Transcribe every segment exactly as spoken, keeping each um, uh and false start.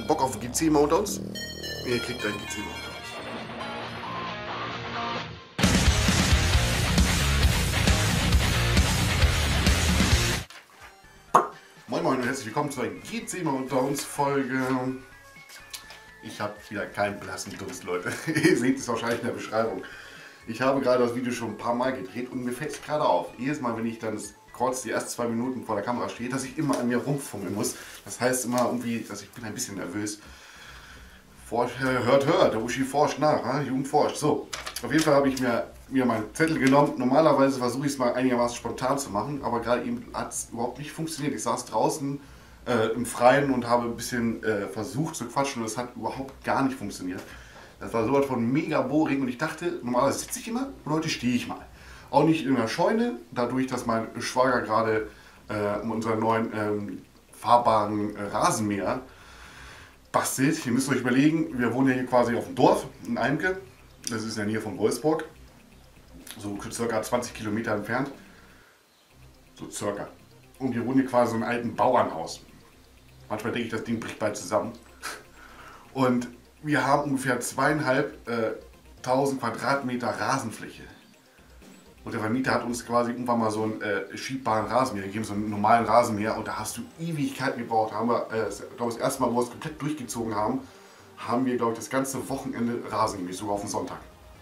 Bock auf G C-Mountdowns? Ihr kriegt ein G C-Mountdowns. Moin Moin und herzlich willkommen zu einer G C-Mountdowns Folge. Ich habe wieder keinen blassen Durst, Leute. Ihr seht es wahrscheinlich in der Beschreibung. Ich habe gerade das Video schon ein paar Mal gedreht und mir fällt es gerade auf. Jedes Mal, wenn ich dann kurz die ersten zwei Minuten vor der Kamera stehe, dass ich immer an mir rumfummeln muss. Das heißt immer irgendwie, dass ich bin ein bisschen nervös. Forsch, hört, hört, der Uschi forscht nach, ha? Jugend forscht. So, auf jeden Fall habe ich mir, mir meinen Zettel genommen. Normalerweise versuche ich es mal einigermaßen spontan zu machen, aber gerade eben hat es überhaupt nicht funktioniert. Ich saß draußen äh, im Freien und habe ein bisschen äh, versucht zu quatschen und es hat überhaupt gar nicht funktioniert. Das war sowas von mega boring und ich dachte, normalerweise sitze ich immer und heute stehe ich mal. Auch nicht in der Scheune, dadurch, dass mein Schwager gerade äh, unseren neuen ähm, fahrbaren äh, Rasenmäher bastelt. Ihr müsst euch überlegen, wir wohnen ja hier quasi auf dem Dorf in Eimke. Das ist in der Nähe von Wolfsburg. So circa zwanzig Kilometer entfernt. So circa. Und wir wohnen hier quasi in einem alten Bauernhaus. Manchmal denke ich, das Ding bricht bald zusammen. Und wir haben ungefähr zweieinhalbtausend Quadratmeter Rasenfläche. Und der Vermieter hat uns quasi irgendwann mal so einen äh, schiebbaren Rasenmäher gegeben, so einen normalen Rasenmäher. Und da hast du Ewigkeiten gebraucht. Da haben wir, äh, ich glaube, das erste Mal, wo wir es komplett durchgezogen haben, haben wir, glaube ich, das ganze Wochenende Rasen gemäht, sogar auf den Sonntag.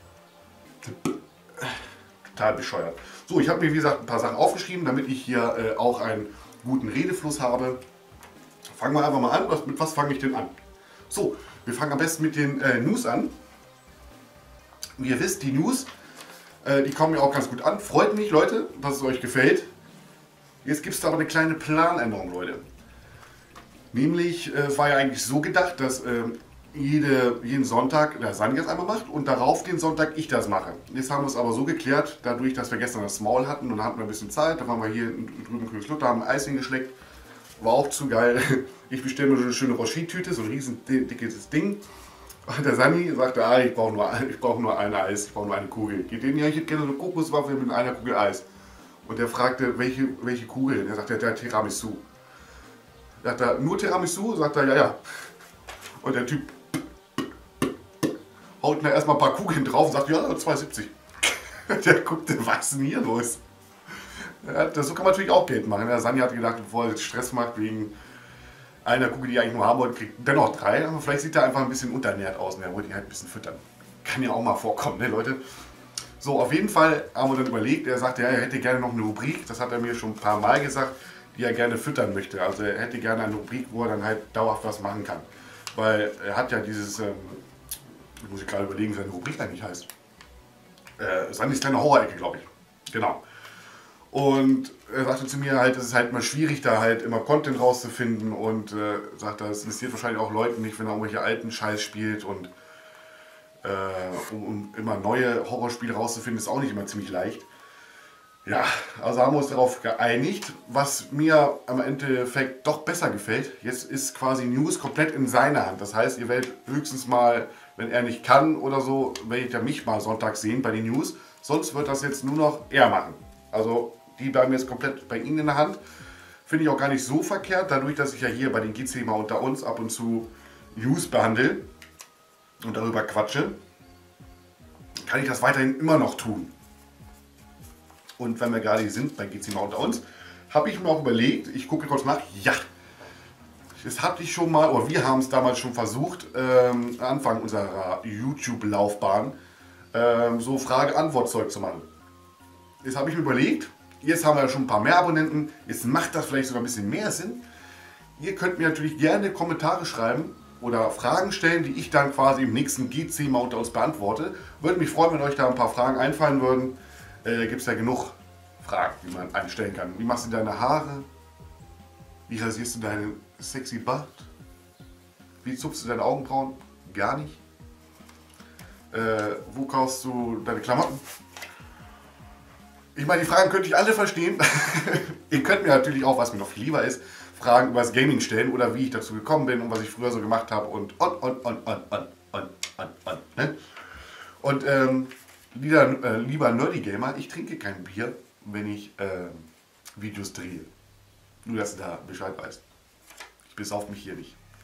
Total bescheuert. So, ich habe mir, wie gesagt, ein paar Sachen aufgeschrieben, damit ich hier äh, auch einen guten Redefluss habe. Fangen wir einfach mal an. Was, mit was fange ich denn an? So, wir fangen am besten mit den äh, News an. Wie ihr wisst, die News, äh, die kommen mir auch ganz gut an. Freut mich, Leute, dass es euch gefällt. Jetzt gibt es aber eine kleine Planänderung, Leute. Nämlich, äh, es war ja eigentlich so gedacht, dass äh, jede, jeden Sonntag der Sani das einmal macht und darauf den Sonntag ich das mache. Jetzt haben wir es aber so geklärt, dadurch, dass wir gestern das Maul hatten und dann hatten wir ein bisschen Zeit, da waren wir hier drüben in Königslutter, haben Eis hingeschleckt. War auch zu geil. Ich bestelle mir so eine schöne Rocher-Tüte, so ein riesen dickes Ding. Und der Sani sagte, ah, ich brauche nur, brauch nur ein Eis, ich brauche nur eine Kugel. Geht den ja, ich hätte gerne eine Kokoswaffel mit einer Kugel Eis. Und der fragte, welche, welche Kugel? Er sagte, der Tiramisu. Sagt er, nur Tiramisu? Sagt er, ja, ja. Und der Typ haut mir erstmal ein paar Kugeln drauf und sagt, ja, zwei siebzig. Der guckte, was ist denn hier los? Ja, das, so kann man natürlich auch Geld machen. Der Sani hat gedacht, bevor er jetzt Stress macht wegen einer Kugel, die er eigentlich nur haben wollte, kriegt dennoch drei. Aber vielleicht sieht er einfach ein bisschen unterernährt aus und er wollte ihn halt ein bisschen füttern. Kann ja auch mal vorkommen, ne Leute? So, auf jeden Fall haben wir dann überlegt, er sagte, ja, er hätte gerne noch eine Rubrik, das hat er mir schon ein paar Mal gesagt, die er gerne füttern möchte. Also er hätte gerne eine Rubrik, wo er dann halt dauerhaft was machen kann. Weil er hat ja dieses, ähm, ich muss ich gerade überlegen, wie seine Rubrik eigentlich heißt. Äh, Sanis kleine Horror-Ecke, glaube ich. Genau. Und er sagte zu mir halt, es ist halt immer schwierig, da halt immer Content rauszufinden und äh, sagt, das interessiert wahrscheinlich auch Leuten nicht, wenn er irgendwelche alten Scheiß spielt und äh, um, um immer neue Horrorspiele rauszufinden, ist auch nicht immer ziemlich leicht. Ja, also haben wir uns darauf geeinigt, was mir am Endeffekt doch besser gefällt. Jetzt ist quasi News komplett in seiner Hand. Das heißt, ihr werdet höchstens mal, wenn er nicht kann oder so, werdet ihr mich mal sonntags sehen bei den News. Sonst wird das jetzt nur noch er machen. Also die bleiben jetzt komplett bei Ihnen in der Hand. Finde ich auch gar nicht so verkehrt, dadurch, dass ich ja hier bei den G C mal unter uns ab und zu News behandle und darüber quatsche, kann ich das weiterhin immer noch tun. Und wenn wir gerade hier sind bei G C mal unter uns, habe ich mir auch überlegt, ich gucke kurz nach, ja, das hatte ich schon mal, oder wir haben es damals schon versucht, ähm, Anfang unserer YouTube-Laufbahn, ähm, so Frage-Antwort-Zeug zu machen. Jetzt habe ich mir überlegt, jetzt haben wir ja schon ein paar mehr Abonnenten, jetzt macht das vielleicht sogar ein bisschen mehr Sinn. Ihr könnt mir natürlich gerne Kommentare schreiben oder Fragen stellen, die ich dann quasi im nächsten G C mal unter uns beantworte. Würde mich freuen, wenn euch da ein paar Fragen einfallen würden. Äh, gibt es ja genug Fragen, die man einstellen kann. Wie machst du deine Haare? Wie rasierst du deinen sexy Bart? Wie zupfst du deine Augenbrauen? Gar nicht. Äh, wo kaufst du deine Klamotten? Ich meine, die Fragen könnte ich alle verstehen. Ihr könnt mir natürlich auch, was mir noch viel lieber ist, Fragen über das Gaming stellen oder wie ich dazu gekommen bin und was ich früher so gemacht habe und und und und und und und und und. Ne? Und ähm, lieber, äh, lieber Nerdy Gamer, ich trinke kein Bier, wenn ich äh, Videos drehe. Nur, dass du da Bescheid weißt. Ich besauf mich hier nicht.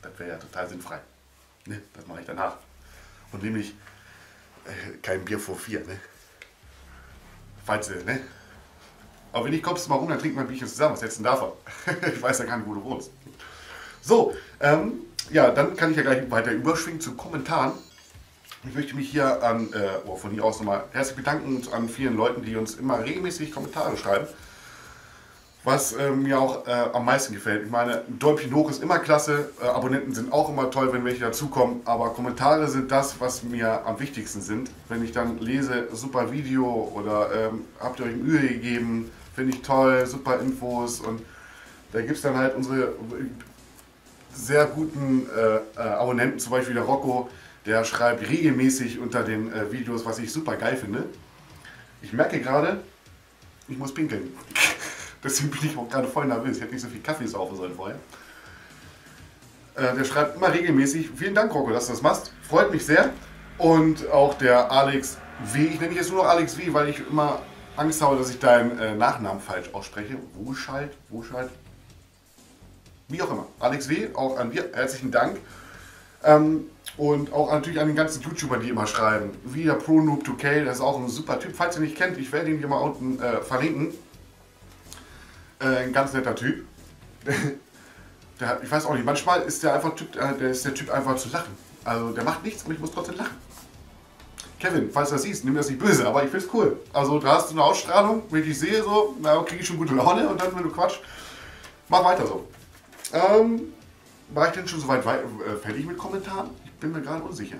Das wäre ja total sinnfrei. Ne? Das mache ich danach. Und nämlich äh, kein Bier vor vier. Ne? Falls, äh, ne? Aber wenn ich kommst du mal rum, dann trinken wir ein Bierchen zusammen. Was hältst du denn davon? Ich weiß ja gar nicht, wo du wohnst. So, ähm, ja, dann kann ich ja gleich weiter überschwingen zu Kommentaren. Ich möchte mich hier an, äh, oh, von hier aus nochmal herzlich bedanken an vielen Leuten, die uns immer regelmäßig Kommentare schreiben. Was äh, mir auch äh, am meisten gefällt. Ich meine, ein Däumchen hoch ist immer klasse, äh, Abonnenten sind auch immer toll, wenn welche dazukommen, aber Kommentare sind das, was mir am wichtigsten sind. Wenn ich dann lese, super Video oder ähm, habt ihr euch Mühe gegeben, finde ich toll, super Infos, und da gibt es dann halt unsere sehr guten äh, äh, Abonnenten, zum Beispiel der Rocco, der schreibt regelmäßig unter den äh, Videos, was ich super geil finde. Ich merke gerade, ich muss pinkeln. Deswegen bin ich auch gerade voll nervös. Ich hätte nicht so viel Kaffee saufen sollen vorher. Äh, der schreibt immer regelmäßig. Vielen Dank, Rocco, dass du das machst. Freut mich sehr. Und auch der Alex W. Ich nenne dich jetzt nur noch Alex W., weil ich immer Angst habe, dass ich deinen äh, Nachnamen falsch ausspreche. Woschalt? Woschalt? Wie auch immer. Alex W., auch an dir herzlichen Dank. Ähm, und auch natürlich an den ganzen YouTubern, die immer schreiben. Wie der ProNoob zwei K, das ist auch ein super Typ. Falls ihr ihn nicht kennt, ich werde ihn hier mal unten äh, verlinken. Ein ganz netter Typ. Der, ich weiß auch nicht, manchmal ist der einfach typ, der ist der Typ einfach zu lachen. Also der macht nichts, aber ich muss trotzdem lachen. Kevin, falls du das siehst, nimm das nicht böse, aber ich find's cool. Also da hast du eine Ausstrahlung, wenn ich dich sehe, so, na, kriege ich schon gute Laune, und dann, wenn du quatsch, mach weiter so. Ähm, war ich denn schon soweit weit, äh, fertig mit Kommentaren? Ich bin mir gerade unsicher.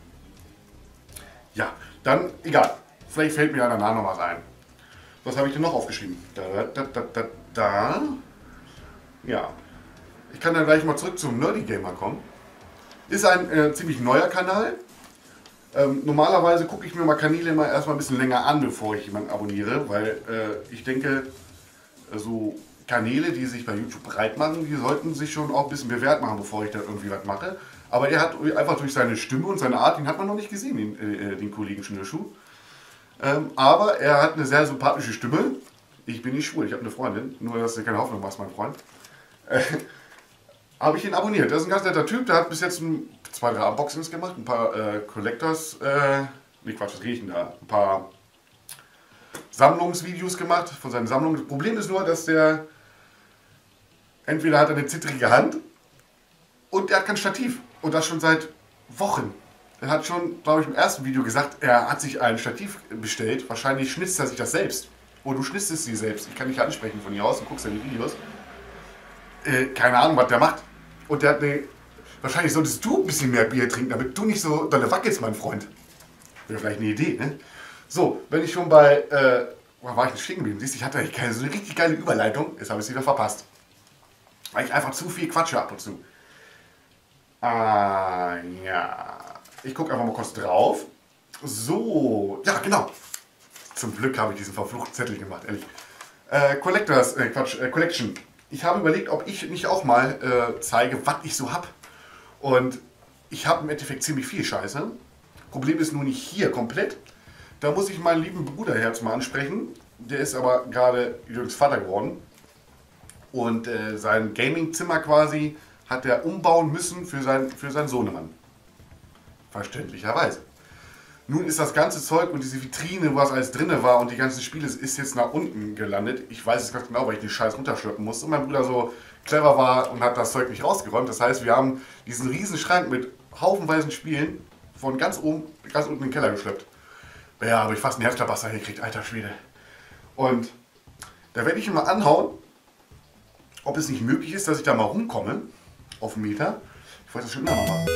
Ja, dann egal. Vielleicht fällt mir ja danach noch was ein. Was habe ich denn noch aufgeschrieben? Da, da, da, da, da. Ja. Ich kann dann gleich mal zurück zum Nerdy Gamer kommen. Ist ein äh, ziemlich neuer Kanal. Ähm, normalerweise gucke ich mir mal Kanäle immer erstmal ein bisschen länger an, bevor ich jemanden abonniere, weil äh, ich denke, so Kanäle, die sich bei YouTube breit machen, die sollten sich schon auch ein bisschen bewährt machen, bevor ich da irgendwie was mache. Aber er hat einfach durch seine Stimme und seine Art, den hat man noch nicht gesehen, den, äh, den Kollegen Schnürschuh. Ähm, aber er hat eine sehr sympathische Stimme. Ich bin nicht schwul, ich habe eine Freundin. Nur, dass du keine Hoffnung machst, mein Freund. Äh, habe ich ihn abonniert. Das ist ein ganz netter Typ. Der hat bis jetzt ein, zwei, drei Unboxings gemacht. Ein paar äh, Collectors... Äh, nee, Quatsch, was riechen da? Ein paar Sammlungsvideos gemacht von seinen Sammlungen. Das Problem ist nur, dass der... Entweder hat er eine zittrige Hand und er hat kein Stativ. Und das schon seit Wochen. Er hat schon, glaube ich, im ersten Video gesagt, er hat sich ein Stativ bestellt. Wahrscheinlich schnitzt er sich das selbst. Oh, du schnitzest sie selbst. Ich kann dich ansprechen von hier aus und guckst ja die Videos. Äh, keine Ahnung, was der macht. Und der hat eine... Wahrscheinlich solltest du ein bisschen mehr Bier trinken, damit du nicht so dolle wackelst, mein Freund. Wäre vielleicht eine Idee, ne? So, wenn ich schon bei... Äh, wo war ich nicht stehen geblieben? Siehst du, ich hatte eigentlich keine so eine richtig geile Überleitung. Jetzt habe ich es wieder verpasst. Weil ich einfach zu viel quatsche ab und zu. Ah, ja... Ich gucke einfach mal kurz drauf. So, ja genau. Zum Glück habe ich diesen verfluchten Zettel gemacht, ehrlich. Äh, Collectors, äh, Quatsch, äh, Collection. Ich habe überlegt, ob ich nicht auch mal äh, zeige, was ich so habe. Und ich habe im Endeffekt ziemlich viel Scheiße. Problem ist nur nicht hier komplett. Da muss ich meinen lieben Bruderherz mal ansprechen. Der ist aber gerade Jürgens Vater geworden. Und äh, sein Gaming-Zimmer quasi hat er umbauen müssen für, sein, für seinen Sohnemann. Verständlicherweise. Nun ist das ganze Zeug und diese Vitrine, was alles drin war und die ganzen Spiele, ist jetzt nach unten gelandet. Ich weiß es ganz genau, weil ich den Scheiß runterschleppen musste. Und mein Bruder so clever war und hat das Zeug nicht rausgeräumt. Das heißt, wir haben diesen riesen Schrank mit haufenweisen Spielen von ganz oben, ganz unten in den Keller geschleppt. Ja, habe ich fast einen Herzklabaster gekriegt, alter Schwede. Und da werde ich ihn mal anhauen, ob es nicht möglich ist, dass ich da mal rumkomme, auf den Meter. Ich wollte das schon immer mal machen.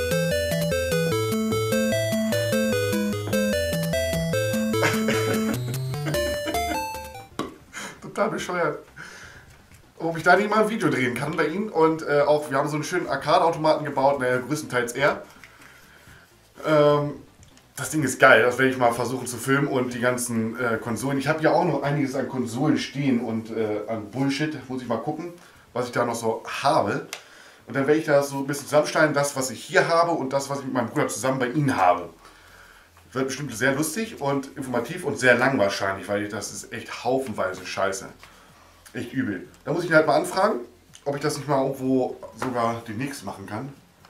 Total bescheuert. Ob ich da nicht mal ein Video drehen kann bei Ihnen. Und äh, auch, wir haben so einen schönen Arcade-Automaten gebaut, naja, größtenteils er. Ähm, das Ding ist geil, das werde ich mal versuchen zu filmen und die ganzen äh, Konsolen. Ich habe ja auch noch einiges an Konsolen stehen und äh, an Bullshit, muss ich mal gucken, was ich da noch so habe. Und dann werde ich das so ein bisschen zusammenstellen, das, was ich hier habe und das, was ich mit meinem Bruder zusammen bei Ihnen habe. Wird bestimmt sehr lustig und informativ und sehr lang wahrscheinlich, weil das ist echt haufenweise Scheiße. Echt übel. Da muss ich ihn halt mal anfragen, ob ich das nicht mal irgendwo sogar demnächst machen kann.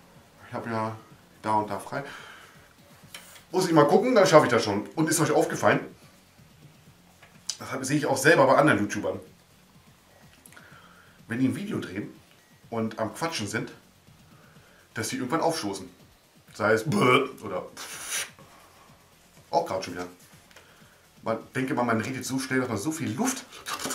habe ja da und da frei. Muss ich mal gucken, dann schaffe ich das schon. Und ist euch aufgefallen, das sehe ich auch selber bei anderen YouTubern, wenn die ein Video drehen und am Quatschen sind, dass sie irgendwann aufstoßen. Sei es oder auch gerade schon wieder. Man denke mal, man redet so schnell, dass man so viel Luft,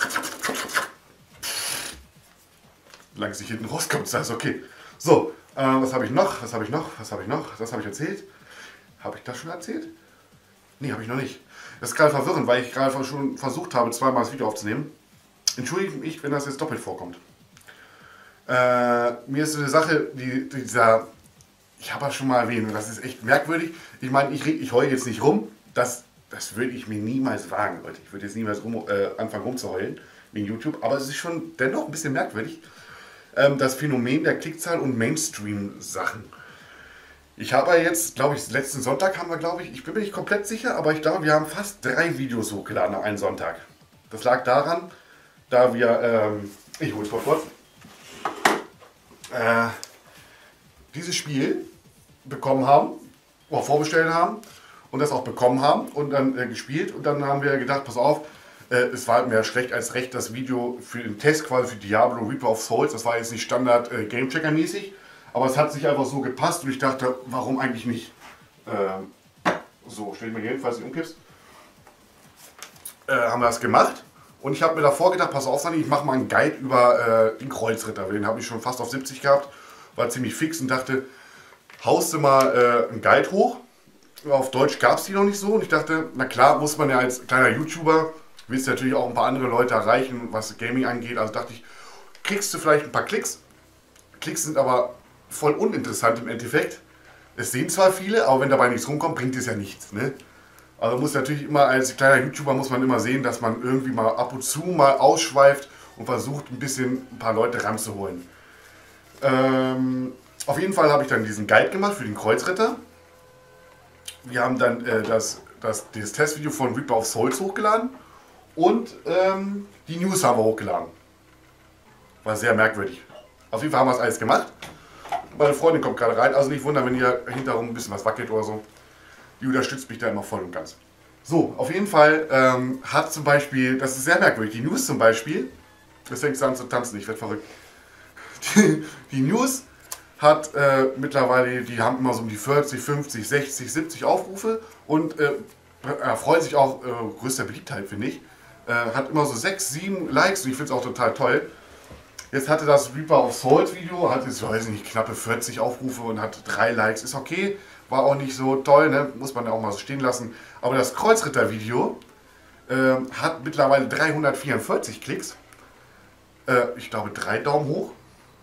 solange es nicht hinten rauskommt, ist das okay. So, äh, was habe ich noch? Was habe ich noch? Was habe ich noch? Das habe ich erzählt. Habe ich das schon erzählt? Nee, habe ich noch nicht. Das ist gerade verwirrend, weil ich gerade schon versucht habe, zweimal das Video aufzunehmen. Entschuldige mich, wenn das jetzt doppelt vorkommt. Äh, mir ist so eine Sache, die, dieser, ich habe das schon mal erwähnt, und das ist echt merkwürdig. Ich meine, ich, ich heule jetzt nicht rum. Das, das würde ich mir niemals wagen, Leute. Ich würde jetzt niemals rum, äh, anfangen rumzuheulen wegen YouTube. Aber es ist schon dennoch ein bisschen merkwürdig. Ähm, das Phänomen der Klickzahl und Mainstream-Sachen. Ich habe jetzt, glaube ich, letzten Sonntag haben wir, glaube ich, ich bin mir nicht komplett sicher, aber ich glaube, wir haben fast drei Videos hochgeladen an einem Sonntag. Das lag daran, da wir, ähm, ich hole es mal kurz, äh, dieses Spiel bekommen haben, oder vorbestellt haben und das auch bekommen haben und dann äh, gespielt und dann haben wir gedacht, pass auf, äh, es war mehr schlecht als recht, das Video für den Test quasi für Diablo Reaper of Souls, das war jetzt nicht Standard äh, Gamechecker mäßig. Aber es hat sich einfach so gepasst und ich dachte, warum eigentlich nicht? Ähm, so, stell ich mir jedenfalls nicht umkippst. Äh, haben wir das gemacht und ich habe mir davor gedacht, pass auf, Sani, ich mache mal einen Guide über äh, den Kreuzritter. Den habe ich schon fast auf siebzig gehabt, war ziemlich fix und dachte, haust du mal äh, einen Guide hoch. Auf Deutsch gab es die noch nicht so und ich dachte, na klar, muss man ja als kleiner YouTuber, willst du natürlich auch ein paar andere Leute erreichen, was Gaming angeht. Also dachte ich, kriegst du vielleicht ein paar Klicks. Klicks sind aber voll uninteressant im Endeffekt. Es sehen zwar viele, aber wenn dabei nichts rumkommt, bringt es ja nichts. Ne? Also muss natürlich immer, als kleiner YouTuber muss man immer sehen, dass man irgendwie mal ab und zu mal ausschweift und versucht ein bisschen ein paar Leute ranzuholen. Ähm, auf jeden Fall habe ich dann diesen Guide gemacht für den Kreuzritter. Wir haben dann äh, das, das, dieses Testvideo von Reaper of Souls hochgeladen und ähm, die News haben wir hochgeladen. War sehr merkwürdig. Auf jeden Fall haben wir es alles gemacht. Meine Freundin kommt gerade rein, also nicht wundern, wenn hier hinterherum ein bisschen was wackelt oder so. Die unterstützt mich da immer voll und ganz. So, auf jeden Fall ähm, hat zum Beispiel, das ist sehr merkwürdig, die News zum Beispiel, das fängt an zu tanzen, ich werde verrückt. Die, die News hat äh, mittlerweile, die haben immer so um die vierzig, fünfzig, sechzig, siebzig Aufrufe und äh, erfreut sich auch äh, größter Beliebtheit, finde ich. Äh, hat immer so sechs, sieben Likes und ich finde es auch total toll. Jetzt hatte das Reaper of Souls Video, hat jetzt, weiß ich nicht, knappe vierzig Aufrufe und hat drei Likes. Ist okay, war auch nicht so toll, ne? Muss man ja auch mal so stehen lassen. Aber das Kreuzritter Video äh, hat mittlerweile dreihundertvierundvierzig Klicks. Äh, ich glaube drei Daumen hoch.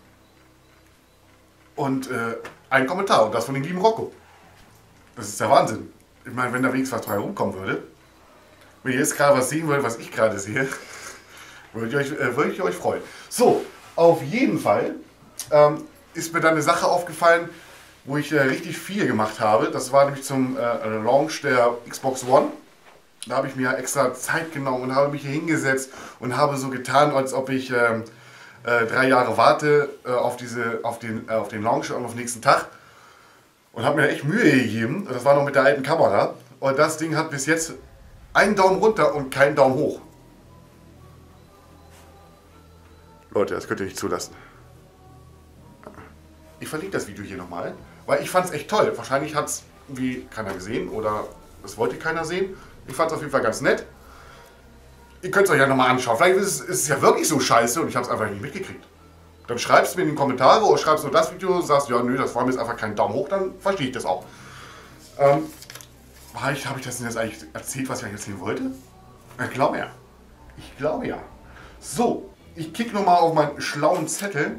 Und äh, ein Kommentar und das von dem lieben Rocco. Das ist der Wahnsinn. Ich meine, wenn da wenigstens was dabei rumkommen würde. Wenn ihr jetzt gerade was sehen wollt, was ich gerade sehe, würde ich euch, äh, würde ich euch freuen. So. Auf jeden Fall ähm, ist mir dann eine Sache aufgefallen, wo ich äh, richtig viel gemacht habe. Das war nämlich zum äh, Launch der Xbox One. Da habe ich mir extra Zeit genommen und habe mich hier hingesetzt und habe so getan, als ob ich äh, äh, drei Jahre warte äh, auf, diese, auf, den, äh, auf den Launch und auf den nächsten Tag. Und habe mir echt Mühe gegeben. Das war noch mit der alten Kamera. Und das Ding hat bis jetzt einen Daumen runter und keinen Daumen hoch. Leute, das könnt ihr nicht zulassen. Ich verlinke das Video hier nochmal, weil ich fand es echt toll. Wahrscheinlich hat es wie keiner gesehen oder es wollte keiner sehen. Ich fand es auf jeden Fall ganz nett. Ihr könnt es euch ja nochmal anschauen. Vielleicht ist es, ist es ja wirklich so scheiße und ich habe es einfach nicht mitgekriegt. Dann schreibst du mir in die Kommentare oder schreibst nur das Video und sagst, ja nö, das war mir jetzt einfach keinen Daumen hoch, dann verstehe ich das auch. Ähm, habe ich, hab ich das denn jetzt eigentlich erzählt, was ich eigentlich erzählen wollte? Ich glaube ja. Ich glaube ja. So. Ich klicke nochmal auf meinen schlauen Zettel.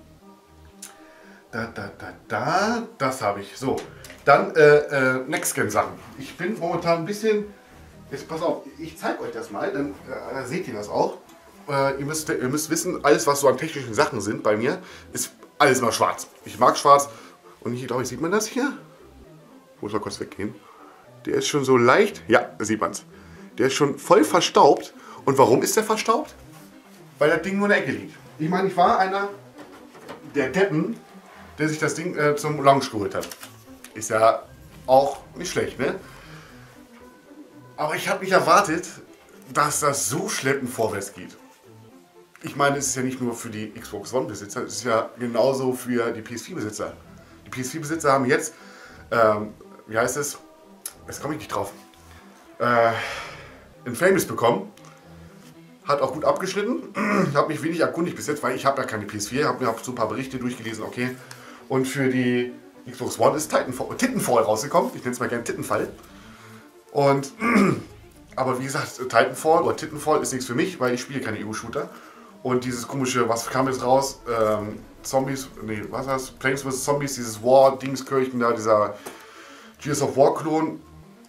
Da, da, da, da. Das habe ich. So. Dann äh, äh, Nextgen-Sachen. Ich bin momentan ein bisschen. Jetzt pass auf, ich zeige euch das mal, dann äh, seht ihr das auch. Äh, ihr, müsst, ihr müsst wissen, alles was so an technischen Sachen sind bei mir, ist alles mal schwarz. Ich mag schwarz. Und hier, glaube ich, sieht man das hier? Ich muss mal kurz weggehen. Der ist schon so leicht. Ja, da sieht man es. Der ist schon voll verstaubt. Und warum ist der verstaubt? Weil das Ding nur in der Ecke liegt. Ich meine, ich war einer der Deppen, der sich das Ding äh, zum Launch geholt hat. Ist ja auch nicht schlecht, ne? Aber ich habe nicht erwartet, dass das so schleppend vorwärts geht. Ich meine, es ist ja nicht nur für die Xbox One-Besitzer, es ist ja genauso für die P S vier Besitzer. Die P S vier Besitzer haben jetzt, ähm, wie heißt es, jetzt komme ich nicht drauf, äh, Infamous bekommen. Hat auch gut abgeschnitten. Ich habe mich wenig erkundigt bis jetzt, weil ich habe ja keine P S vier, habe mir so ein paar Berichte durchgelesen, okay. Und für die Xbox One ist Titanfall, Titanfall rausgekommen. Ich nenne es mal gerne Titanfall. Und, aber wie gesagt, Titanfall oder Titanfall ist nichts für mich, weil ich spiele keine Ego-Shooter. Und dieses komische, was kam jetzt raus? Ähm, Zombies, nee, was heißt das? Planes versus. Zombies, dieses War-Dingskirchen da, dieser Gears of War-Klon.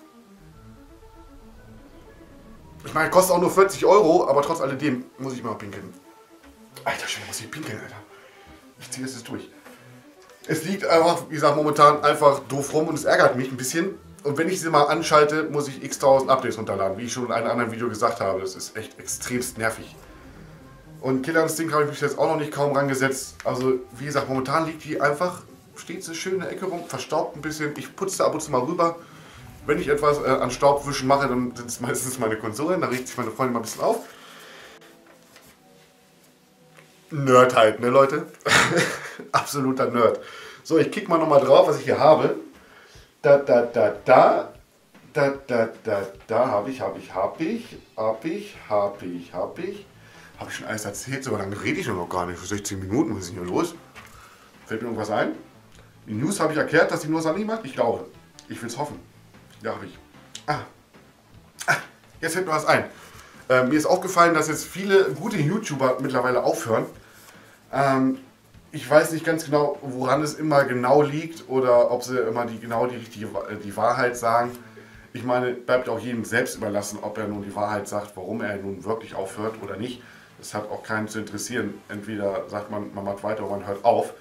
Ich meine, kostet auch nur vierzig Euro, aber trotz alledem muss ich mal pinkeln. Alter Schwede, muss ich pinkeln, Alter. Ich ziehe das jetzt durch. Es liegt einfach, wie gesagt, momentan einfach doof rum und es ärgert mich ein bisschen. Und wenn ich sie mal anschalte, muss ich x tausend Updates runterladen, wie ich schon in einem anderen Video gesagt habe. Das ist echt extremst nervig. Und Killer Instinct habe ich mich jetzt auch noch nicht kaum rangesetzt. Also, wie gesagt, momentan liegt die einfach, steht sie schön in der Ecke rum, verstaubt ein bisschen. Ich putze ab und zu mal rüber. Wenn ich etwas äh, an Staubwischen mache, dann sind es meistens meine Konsolen. Da regt sich meine Freundin mal ein bisschen auf. Nerd halt, ne Leute? Absoluter Nerd. So, ich kicke mal nochmal drauf, was ich hier habe. Da, da, da, da. Da, da, da, da habe ich, habe ich, habe ich, habe ich, habe ich, habe ich. Habe ich schon alles erzählt? So lange rede ich noch gar nicht. Für sechzehn Minuten, was ist denn hier los? Fällt mir irgendwas ein? Die News habe ich erklärt, dass die News an macht? Ich glaube. Ich will es hoffen. Ja, habe ich. Ah. ah. Jetzt fällt mir was ein. Äh, mir ist aufgefallen, dass jetzt viele gute YouTuber mittlerweile aufhören. Ähm, ich weiß nicht ganz genau, woran es immer genau liegt oder ob sie immer die, genau die richtige die Wahrheit sagen. Ich meine, bleibt auch jedem selbst überlassen, ob er nun die Wahrheit sagt, warum er nun wirklich aufhört oder nicht. Das hat auch keinen zu interessieren. Entweder sagt man, man macht weiter oder man hört auf.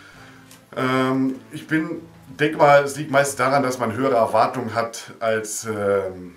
Ähm, ich bin, denke mal, es liegt meist daran, dass man höhere Erwartungen hat, als, ähm,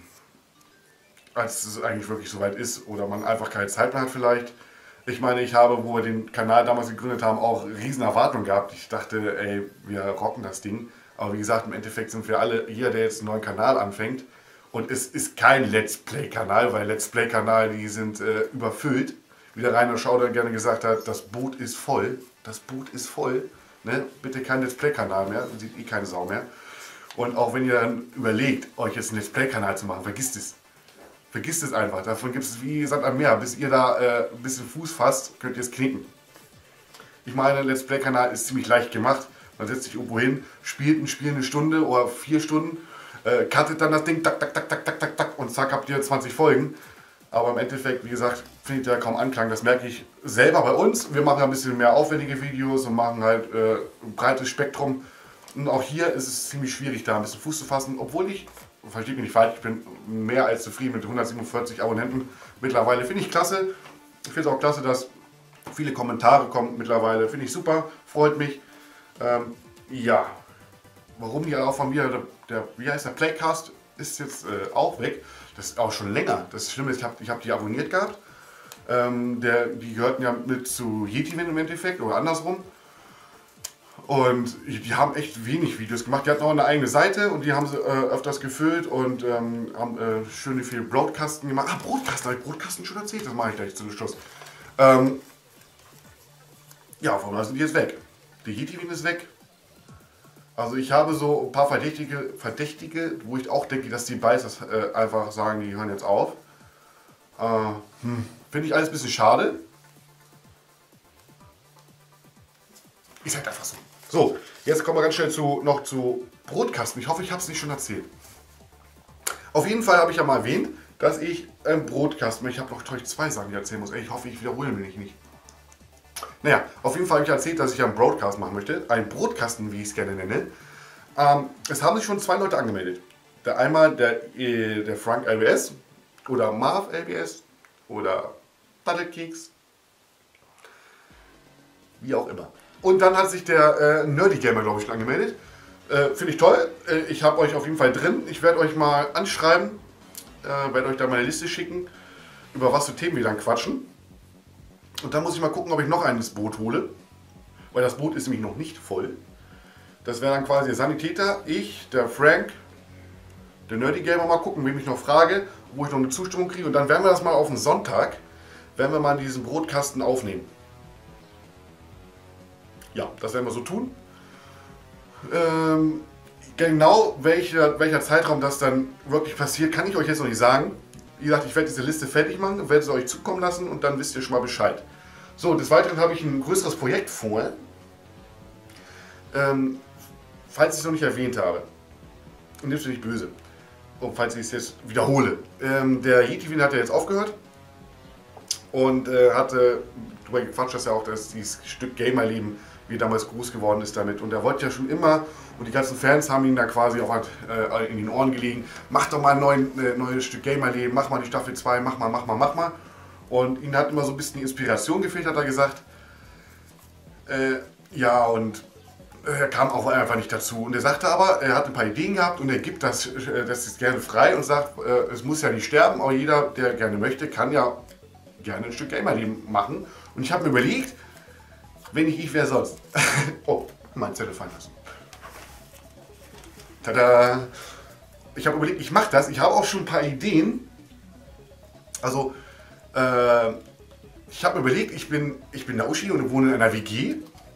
als es eigentlich wirklich soweit ist. Oder man einfach keine Zeit mehr hat vielleicht. Ich meine, ich habe, wo wir den Kanal damals gegründet haben, auch riesen Erwartungen gehabt. Ich dachte, ey, wir rocken das Ding. Aber wie gesagt, im Endeffekt sind wir alle, jeder, der jetzt einen neuen Kanal anfängt. Und es ist kein Let's Play-Kanal, weil Let's Play-Kanal, die sind äh, überfüllt. Wie der Rainer Schauder gerne gesagt hat, das Boot ist voll. Das Boot ist voll. Ne? Bitte kein Let's Play-Kanal mehr, sieht eh keine Sau mehr. Und auch wenn ihr dann überlegt, euch jetzt einen Let's Play-Kanal zu machen, vergisst es. Vergisst es einfach. Davon gibt es wie Sand am Meer. Bis ihr da äh, ein bisschen Fuß fasst, könnt ihr es knicken. Ich meine, Let's Play-Kanal ist ziemlich leicht gemacht. Man setzt sich irgendwo hin, spielt ein Spiel eine Stunde oder vier Stunden, äh, cuttet dann das Ding, tak, tak, tak, tak, tak, tak, tak, und zack, habt ihr zwanzig Folgen. Aber im Endeffekt, wie gesagt, findet ihr kaum Anklang. Das merke ich selber bei uns. Wir machen ein bisschen mehr aufwendige Videos und machen halt äh, ein breites Spektrum. Und auch hier ist es ziemlich schwierig, da ein bisschen Fuß zu fassen. Obwohl ich, versteht mich nicht falsch, ich bin mehr als zufrieden mit hundertsiebenundvierzig Abonnenten. Mittlerweile finde ich klasse. Ich finde es auch klasse, dass viele Kommentare kommen mittlerweile. Finde ich super, freut mich. Ähm, ja, warum die auch von mir, der, der, wie heißt der, Playcast ist jetzt äh, auch weg. Das ist auch schon länger. Das Schlimme ist, ich habe ich hab die abonniert gehabt. Ähm, der, die gehörten ja mit zu Yetiwin im Endeffekt oder andersrum. Und die haben echt wenig Videos gemacht. Die hatten auch eine eigene Seite und die haben sie äh, öfters gefüllt und ähm, haben äh, schöne viele Broadcasten gemacht. Ah, Broadcasten, habe ich Broadcasten schon erzählt? Das mache ich gleich zum Schluss. Ähm, ja, von da sind die jetzt weg. Die Yetiwin ist weg. Also ich habe so ein paar Verdächtige, Verdächtige, wo ich auch denke, dass die Beißers äh, einfach sagen, die hören jetzt auf. Äh, hm. Finde ich alles ein bisschen schade. Ist halt einfach so. So, jetzt kommen wir ganz schnell zu, noch zu Brotkasten. Ich hoffe, ich habe es nicht schon erzählt. Auf jeden Fall habe ich ja mal erwähnt, dass ich einen Brotkasten, ich habe noch zwei Sachen, die ich erzählen muss. Ich hoffe, ich wiederhole mich nicht. Naja, auf jeden Fall habe ich erzählt, dass ich einen Broadcast machen möchte. Einen Brotkasten, wie ich es gerne nenne. Ähm, es haben sich schon zwei Leute angemeldet. Der einmal der, äh, der Frank L B S oder Marv L B S oder Battlekeeks. Wie auch immer. Und dann hat sich der äh, Nerdy Gamer, glaube ich, schon angemeldet. Äh, Finde ich toll. Äh, ich habe euch auf jeden Fall drin. Ich werde euch mal anschreiben. Äh, werde euch da meine Liste schicken, über was für Themen wir dann quatschen. Und dann muss ich mal gucken, ob ich noch ein Boot hole. Weil das Boot ist nämlich noch nicht voll. Das wäre dann quasi der Sanitäter, ich, der Frank, der Nerdy Gamer, mal gucken, wem ich noch frage, wo ich noch eine Zustimmung kriege. Und dann werden wir das mal auf den Sonntag, werden wir mal diesen Brotkasten aufnehmen. Ja, das werden wir so tun. Ähm, genau welcher, welcher Zeitraum das dann wirklich passiert, kann ich euch jetzt noch nicht sagen. Wie gesagt, ich werde diese Liste fertig machen und werde sie euch zukommen lassen und dann wisst ihr schon mal Bescheid. So, des Weiteren habe ich ein größeres Projekt vor. Ähm, falls ich es noch nicht erwähnt habe, und nimmst du nicht böse, und falls ich es jetzt wiederhole. Ähm, der Yeti-Win hat ja jetzt aufgehört und äh, hatte, du quatschst das ja auch, dass dieses Stück Gamerleben wie damals groß geworden ist damit. Und er wollte ja schon immer, und die ganzen Fans haben ihn da quasi auch äh, in den Ohren gelegen, mach doch mal ein neuen, äh, neues Stück Gamerleben, mach mal die Staffel zwei, mach mal, mach mal, mach mal. Und ihm hat immer so ein bisschen die Inspiration gefehlt, hat er gesagt. Äh, ja, und er kam auch einfach nicht dazu. Und er sagte aber, er hat ein paar Ideen gehabt und er gibt das, äh, das ist gerne frei und sagt, äh, es muss ja nicht sterben, aber jeder, der gerne möchte, kann ja gerne ein Stück Gamerleben machen. Und ich habe mir überlegt, wenn nicht ich, wer sonst? Oh, mein Zettel fallen lassen. Tada! Ich habe überlegt, ich mache das. Ich habe auch schon ein paar Ideen. Also, äh, ich habe mir überlegt, ich bin, ich bin Naoshi und wohne in einer W G.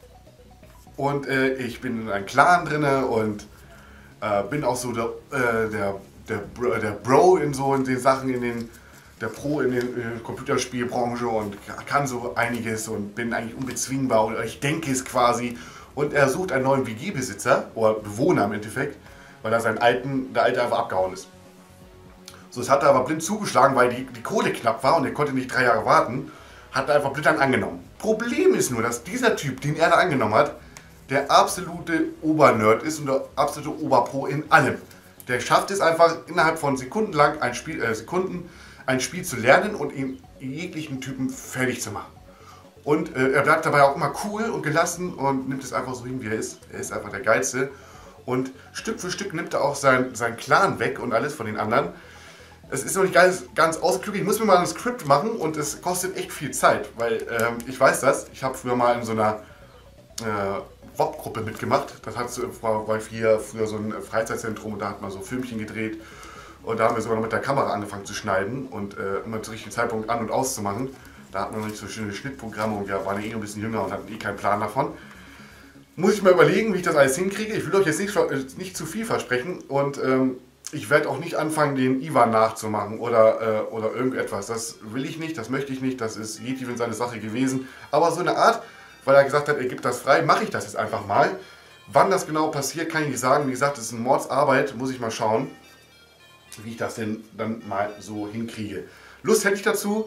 Und äh, ich bin in einem Clan drin und äh, bin auch so der, äh, der, der, der Bro in so in den Sachen, in den der Pro in der äh, Computerspielbranche und kann so einiges und bin eigentlich unbezwingbar oder ich denke es quasi. Und er sucht einen neuen W G-Besitzer oder Bewohner im Endeffekt, weil er seinen alten, der alte einfach abgehauen ist. So, das hat er aber blind zugeschlagen, weil die, die Kohle knapp war und er konnte nicht drei Jahre warten, hat er einfach blind dann angenommen. Problem ist nur, dass dieser Typ, den er da angenommen hat, der absolute Obernerd ist und der absolute Oberpro in allem. Der schafft es einfach innerhalb von Sekunden lang ein Spiel, äh, Sekunden ein Spiel zu lernen und ihn jeglichen Typen fertig zu machen. Und äh, er bleibt dabei auch immer cool und gelassen und nimmt es einfach so hin, wie er ist. Er ist einfach der Geilste. Und Stück für Stück nimmt er auch sein, sein Clan weg und alles von den anderen. Es ist noch nicht ganz, ganz ausgeklügelt. Ich muss mir mal ein Skript machen und es kostet echt viel Zeit, weil ähm, ich weiß das. Ich habe früher mal in so einer äh, W O P-Gruppe mitgemacht. Das hat war früher, früher so ein Freizeitzentrum und da hat man so Filmchen gedreht. Und da haben wir sogar noch mit der Kamera angefangen zu schneiden und äh, immer zu richtigen Zeitpunkt an- und auszumachen. Da hatten wir noch nicht so schöne Schnittprogramme und wir waren ja eh ein bisschen jünger und hatten eh keinen Plan davon. Muss ich mal überlegen, wie ich das alles hinkriege. Ich will euch jetzt nicht, nicht zu viel versprechen und ähm, ich werde auch nicht anfangen, den Ivan nachzumachen oder, äh, oder irgendetwas. Das will ich nicht, das möchte ich nicht, das ist Yeti-Win seine Sache gewesen. Aber so eine Art, weil er gesagt hat, er gibt das frei, mache ich das jetzt einfach mal. Wann das genau passiert, kann ich nicht sagen. Wie gesagt, das ist eine Mordsarbeit, muss ich mal schauen, wie ich das denn dann mal so hinkriege. Lust hätte ich dazu.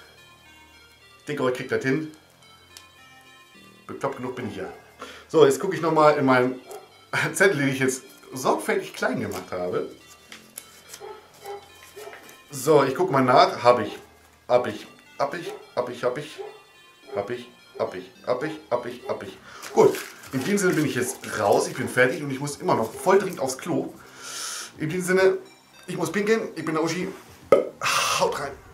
Ich denke, euch kriegt das hin. Bekloppt genug bin ich ja. So, jetzt gucke ich nochmal in meinen Zettel, den ich jetzt sorgfältig klein gemacht habe. So, ich gucke mal nach. Habe ich. Hab ich. Hab ich. Hab ich. Hab ich. Hab ich. Hab ich. Hab ich. Hab ich. Hab ich. Gut. In dem Sinne bin ich jetzt raus. Ich bin fertig und ich muss immer noch voll dringend aufs Klo. In dem Sinne, ich muss pinkeln. Ich bin der Uschi. Haut rein.